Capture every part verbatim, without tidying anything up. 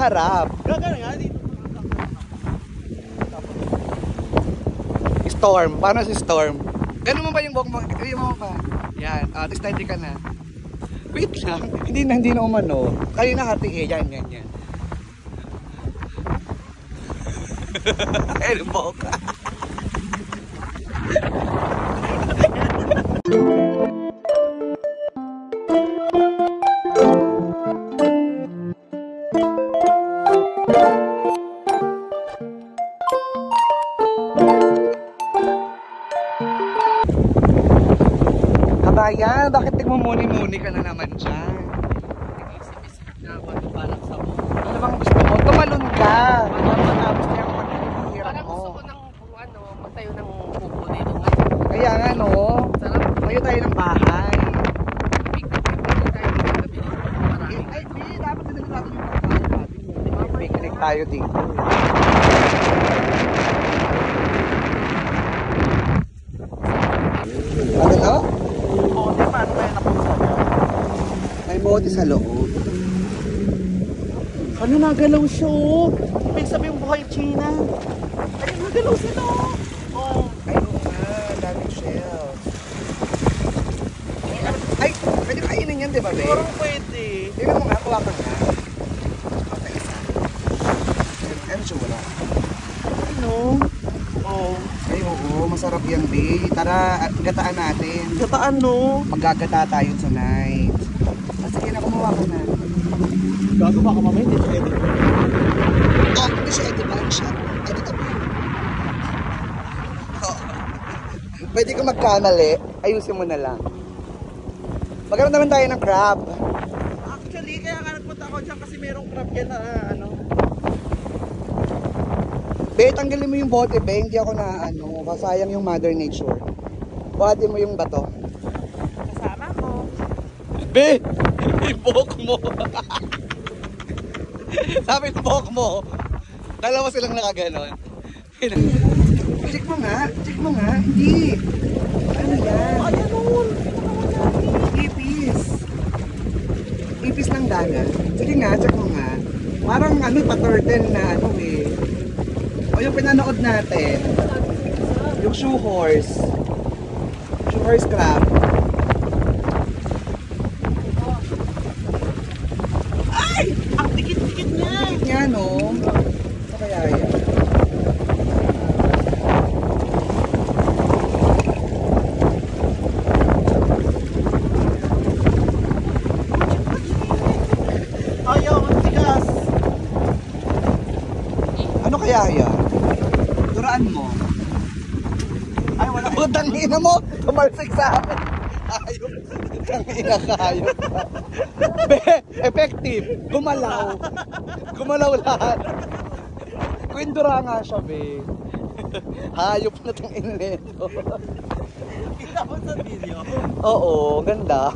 harap. Gagana nga dito. Storm. Paano si Storm? Ganun mo ba yung buhok mo? Ganun mo ba? Yan. Uh, steady ka na. Wait lang. Hindi na, hindi na umano. Kayo na hati eh. Yan, yan, yan. Ayun yung buhok ka. Kabayan, bakit nagmumuni-muni ka na naman dyan? Isip-isip na ako ano balak sa mo. Ano bang gusto mo? Tumalon ka! Matapos niya ang pagkakahirap Parang mo. gusto ko ng ano, magtayo ng kuko dito. Kaya nga no, Sarap. tayo tayo ng bahay. Picnic-picnic tayo dito gabi. Marami. Ay, di, dapat din natin yung pagkakas natin. Picnic tayo dito. Ano to? Oo, di paano kaya napunta? May bote sa loob. Ano nagalaw siya oh? Ibig sabihin buhay China. Ay, nagalaw sila oh. Oh. Ay, oo nga, daming shells. Ay, pwede kainin yan, di ba, babe? Parang pwede. Tingnan mo nga, kuha ka nga. Okay, isa. Ano siya wala? Ano? Oh. Ay, oo, masarap yan, babe. Tara, at gataan natin. Gataan no? Maggagata tayo tonight. Ah, sige na, kumuha ka na. Gago ba ka mamaya? Hindi siya edit. Ah, hindi siya edible siya. Editable. Oh. Pwede ka magkamali, ayusin mo na lang. Magkaroon naman tayo ng crab. Actually, kaya nga nagpunta ako dyan kasi merong crab yan na ano. Be, tanggalin mo yung bote, be. Hindi ako na ano, kasayang yung mother nature. Buhatin mo yung bato. Kasama ko. Be, yung buhok mo. Sabi yung buhok mo. Dalawa silang nakaganon. Check mo nga, check mo nga. Hindi. Ano yan? Ano nun? Ipis. Ipis ng dagat. Sige nga, check mo nga. Parang ano, pa-turtle na ano eh. O yung pinanood natin. Yung shoe horse. Shoe horse crab. Ay! Ang dikit-dikit niya! Dikit niya, no? Sa kaya yan. Ayaw, ang tigas! Ano kaya yan? Duraan mo. Ay, wala. Putang ina mo! Tumalsik sa amin! Ayop! Tang ina ka, ayop ka. Be, effective! Gumalaw! Gumalaw lahat! Kwindura nga siya, be. Hayop na tong ina nito. Kita mo sa video? Oo, ganda.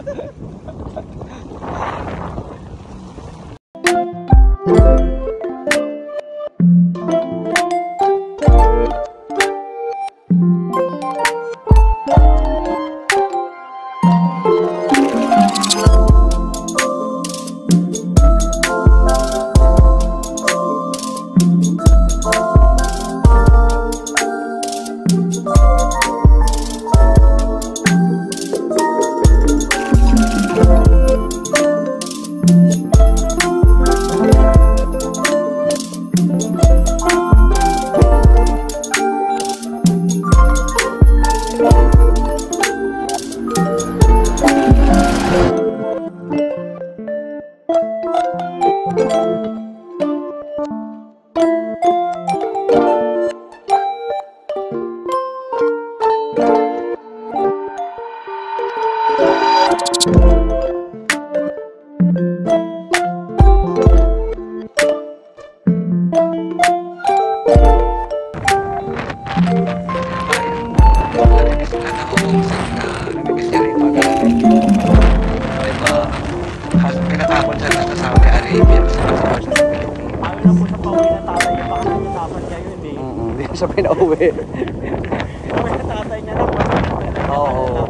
Siya pinauwi. Tatay niya lang. Oo.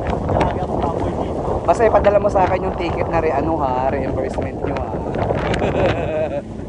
Basta ipadala mo sa akin yung ticket na re ano ha, reimbursement nyo ha.